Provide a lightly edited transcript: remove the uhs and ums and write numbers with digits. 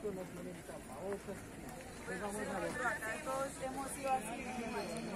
no tienen tapabocas. Pues Bueno, vamos a ver. acá todos hemos ido así.